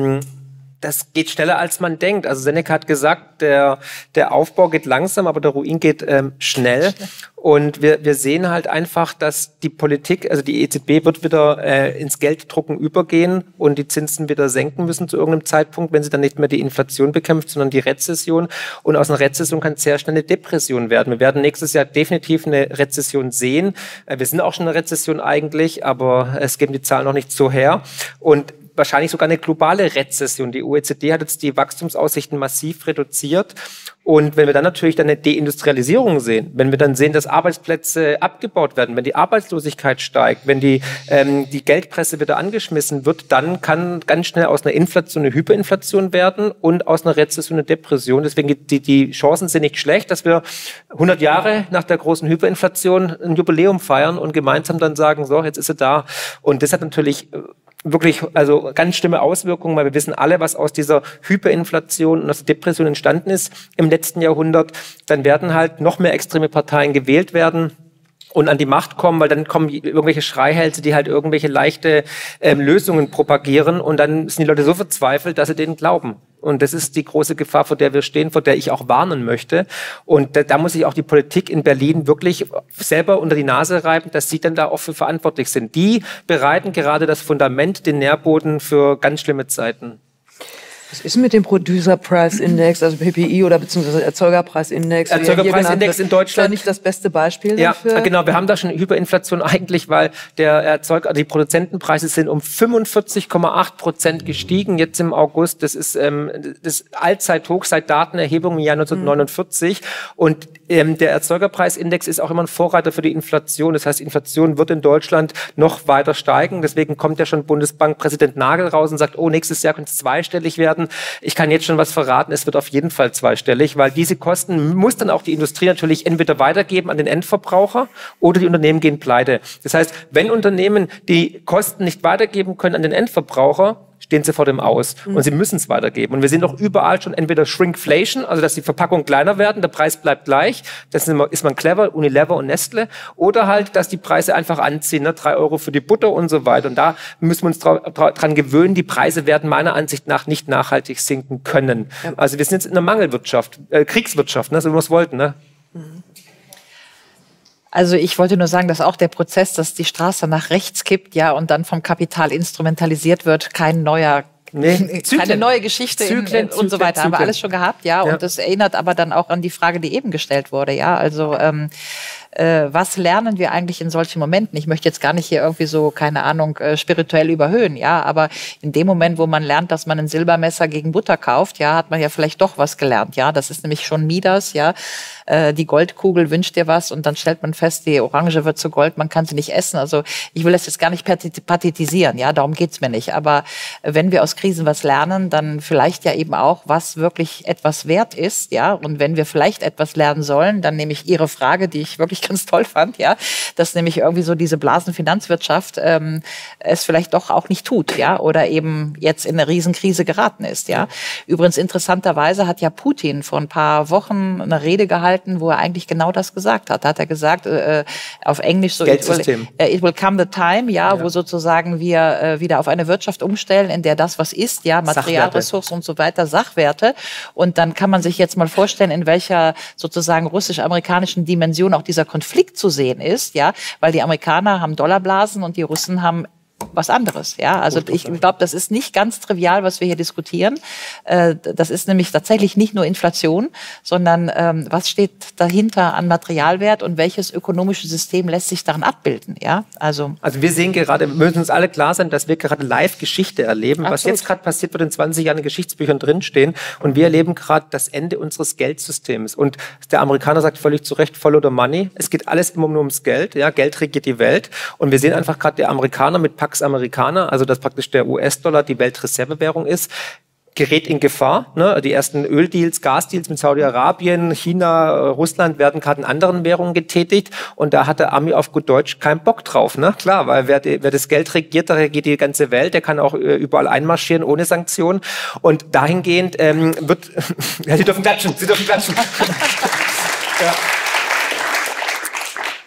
das geht schneller, als man denkt. Also Seneca hat gesagt, der Aufbau geht langsam, aber der Ruin geht schnell. Und wir sehen halt einfach, dass die Politik, also die EZB wird wieder ins Gelddrucken übergehen und die Zinsen wieder senken müssen zu irgendeinem Zeitpunkt, wenn sie dann nicht mehr die Inflation bekämpft, sondern die Rezession. Und aus einer Rezession kann sehr schnell eine Depression werden. Wir werden nächstes Jahr definitiv eine Rezession sehen. Wir sind auch schon in einer Rezession eigentlich, aber es geben die Zahlen noch nicht so her. Und wahrscheinlich sogar eine globale Rezession. Die OECD hat jetzt die Wachstumsaussichten massiv reduziert. Und wenn wir dann natürlich eine Deindustrialisierung sehen, wenn wir dann sehen, dass Arbeitsplätze abgebaut werden, wenn die Arbeitslosigkeit steigt, wenn die Geldpresse wieder angeschmissen wird, dann kann ganz schnell aus einer Inflation eine Hyperinflation werden und aus einer Rezession eine Depression. Deswegen die Chancen sind nicht schlecht, dass wir 100 Jahre nach der großen Hyperinflation ein Jubiläum feiern und gemeinsam dann sagen, so, jetzt ist sie da. Und das hat natürlich wirklich, also ganz schlimme Auswirkungen, weil wir wissen alle, was aus dieser Hyperinflation und aus der Depression entstanden ist im letzten Jahrhundert. Dann werden halt noch mehr extreme Parteien gewählt werden und an die Macht kommen, weil dann kommen irgendwelche Schreihälse, die halt irgendwelche leichte Lösungen propagieren und dann sind die Leute so verzweifelt, dass sie denen glauben. Und das ist die große Gefahr, vor der wir stehen, vor der ich auch warnen möchte. Und da muss sich auch die Politik in Berlin wirklich selber unter die Nase reiben, dass sie dann da auch für verantwortlich sind. Die bereiten gerade das Fundament, den Nährboden für ganz schlimme Zeiten. Was ist mit dem Producer Price Index, also PPI oder beziehungsweise Erzeugerpreisindex? Erzeugerpreisindex in Deutschland. Ist ja nicht das beste Beispiel dafür? Ja, genau. Wir haben da schon Hyperinflation eigentlich, weil die Produzentenpreise sind um 45,8% gestiegen jetzt im August. Das ist das Allzeithoch seit Datenerhebung im Jahr 1949. Und der Erzeugerpreisindex ist auch immer ein Vorreiter für die Inflation. Das heißt, Inflation wird in Deutschland noch weiter steigen. Deswegen kommt ja schon Bundesbankpräsident Nagel raus und sagt, oh, nächstes Jahr könnte es zweistellig werden. Ich kann jetzt schon was verraten, es wird auf jeden Fall zweistellig, weil diese Kosten muss dann auch die Industrie natürlich entweder weitergeben an den Endverbraucher oder die Unternehmen gehen pleite. Das heißt, wenn Unternehmen die Kosten nicht weitergeben können an den Endverbraucher, stehen sie vor dem Aus. Und sie müssen es weitergeben. Und wir sehen doch überall schon entweder Shrinkflation, also dass die Verpackungen kleiner werden, der Preis bleibt gleich, das ist man clever, Unilever und Nestle, oder halt, dass die Preise einfach anziehen, ne? 3 Euro für die Butter und so weiter. Und da müssen wir uns dran gewöhnen, die Preise werden meiner Ansicht nach nicht nachhaltig sinken können. Ja. Also wir sind jetzt in einer Mangelwirtschaft, Kriegswirtschaft, ne? So wie wir es wollten. Ne? Also ich wollte nur sagen, dass auch der Prozess, dass die Straße nach rechts kippt, ja, und dann vom Kapital instrumentalisiert wird, keine neue Geschichte Zyklen, und so weiter. Haben wir alles schon gehabt, ja. Und das erinnert aber dann auch an die Frage, die eben gestellt wurde, ja. Also was lernen wir eigentlich in solchen Momenten? Ich möchte jetzt gar nicht hier irgendwie so, keine Ahnung, spirituell überhöhen, ja, aber in dem Moment, wo man lernt, dass man ein Silbermesser gegen Butter kauft, ja, hat man ja vielleicht doch was gelernt, ja, das ist nämlich schon Midas, ja, die Goldkugel wünscht dir was und dann stellt man fest, die Orange wird zu Gold, man kann sie nicht essen, also ich will das jetzt gar nicht pathetisieren, ja, darum geht's mir nicht, aber wenn wir aus Krisen was lernen, dann vielleicht ja eben auch, was wirklich etwas wert ist, ja, und wenn wir vielleicht etwas lernen sollen, dann nehme ich Ihre Frage, die ich wirklich ganz toll fand, ja, dass nämlich irgendwie so diese Blasenfinanzwirtschaft es vielleicht doch auch nicht tut, ja, oder eben jetzt in eine Riesenkrise geraten ist, ja. Übrigens interessanterweise hat ja Putin vor ein paar Wochen eine Rede gehalten, wo er eigentlich genau das gesagt hat. Da hat er gesagt, auf Englisch so, it will come the time, ja, wo sozusagen wir wieder auf eine Wirtschaft umstellen, in der das, was ist, ja, Materialressourcen und so weiter, Sachwerte. Und dann kann man sich jetzt mal vorstellen, in welcher sozusagen russisch-amerikanischen Dimension auch dieser Konflikt zu sehen ist, ja, weil die Amerikaner haben Dollarblasen und die Russen haben was anderes, ja. Also ich glaube, das ist nicht ganz trivial, was wir hier diskutieren. Das ist nämlich tatsächlich nicht nur Inflation, sondern was steht dahinter an Materialwert und welches ökonomische System lässt sich daran abbilden, ja. Also wir sehen gerade, wir müssen uns alle klar sein, dass wir gerade Live-Geschichte erleben. Absolut. Was jetzt gerade passiert, wird in 20 Jahren in Geschichtsbüchern drinstehen. Und wir erleben gerade das Ende unseres Geldsystems. Und der Amerikaner sagt völlig zu Recht, follow the money. Es geht alles immer nur ums Geld, ja. Geld regiert die Welt. Und wir sehen einfach gerade, der Amerikaner mit Pax Amerikaner, also dass praktisch der US-Dollar die Weltreservewährung ist, gerät in Gefahr. Ne? Die ersten Öldeals, Gasdeals mit Saudi-Arabien, China, Russland werden gerade in anderen Währungen getätigt und da hat der Ami auf gut Deutsch keinen Bock drauf. Ne? Klar, weil wer das Geld regiert, da regiert die ganze Welt, der kann auch überall einmarschieren ohne Sanktionen und dahingehend wird... ja, Sie dürfen klatschen, Sie dürfen klatschen. Ja.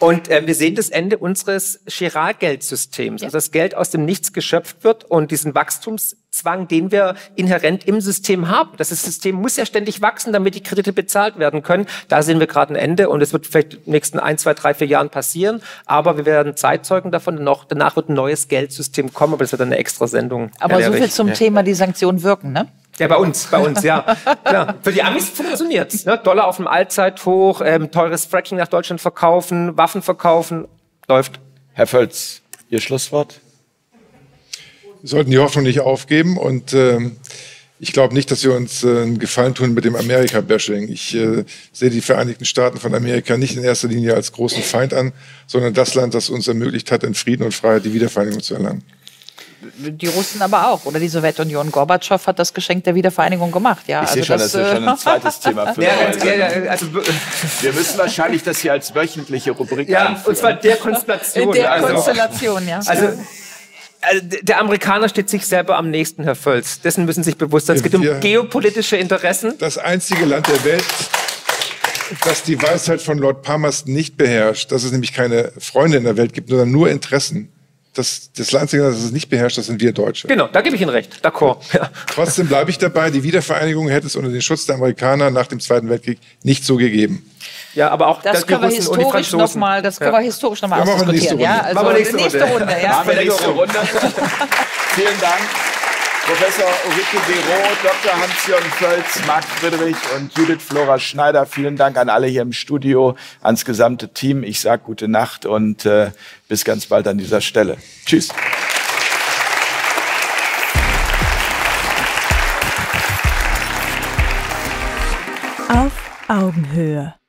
Und wir sehen das Ende unseres Chirac-Geldsystems, also das Geld aus dem Nichts geschöpft wird und diesen Wachstumszwang, den wir inhärent im System haben. Das System muss ja ständig wachsen, damit die Kredite bezahlt werden können. Da sehen wir gerade ein Ende und es wird vielleicht in den nächsten 1, 2, 3, 4 Jahren passieren, aber wir werden Zeitzeugen davon. Danach wird ein neues Geldsystem kommen, aber das wird eine extra Sendung. Aber so viel zum Thema, die Sanktionen wirken, ne? Ja, bei uns, ja. Klar. Für die Amis funktioniert's. Ne? Dollar auf dem Allzeithoch, teures Fracking nach Deutschland verkaufen, Waffen verkaufen, läuft. Herr Völz, Ihr Schlusswort? Wir sollten die Hoffnung nicht aufgeben und ich glaube nicht, dass wir uns einen Gefallen tun mit dem Amerika-Bashing. Ich sehe die Vereinigten Staaten von Amerika nicht in erster Linie als großen Feind an, sondern das Land, das uns ermöglicht hat, in Frieden und Freiheit die Wiedervereinigung zu erlangen. Die Russen aber auch, oder die Sowjetunion. Gorbatschow hat das Geschenk der Wiedervereinigung gemacht. Ja, ich sehe schon, das ist schon ein zweites Thema für also, wir müssen wahrscheinlich das hier als wöchentliche Rubrik einführen. Und zwar der Konstellation. Konstellation, ja. Also der Amerikaner steht sich selber am nächsten, Herr Völz. Dessen müssen Sie sich bewusst sein. Es geht um geopolitische Interessen. Das einzige Land der Welt, das die Weisheit von Lord Palmerston nicht beherrscht, dass es nämlich keine Freunde in der Welt gibt, sondern nur Interessen. Das einzige, das es nicht beherrscht, das sind wir Deutsche. Genau, da gebe ich Ihnen recht. D'accord. Ja. Trotzdem bleibe ich dabei, die Wiedervereinigung hätte es unter den Schutz der Amerikaner nach dem Zweiten Weltkrieg nicht so gegeben. Ja, aber auch das können wir historisch nochmal ausdiskutieren. Ja, also machen wir nächste Runde. Ja. Machen wir nächste Runde. Vielen Dank. Professor Ulrike Béraud, Dr. Hans-Jürgen Völz, Marc Friedrich und Judith Flora Schneider. Vielen Dank an alle hier im Studio, ans gesamte Team. Ich sage gute Nacht und bis ganz bald an dieser Stelle. Tschüss. Auf Augenhöhe.